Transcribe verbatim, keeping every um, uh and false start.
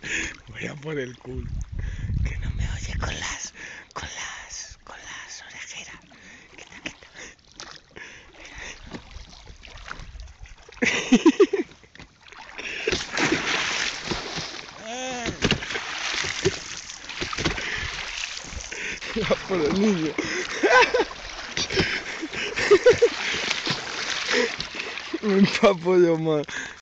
Voy a por el culo. Que no me oye con las, con las, con las orejeras. Quita, quita. Va por el niño. Me empapo yo más.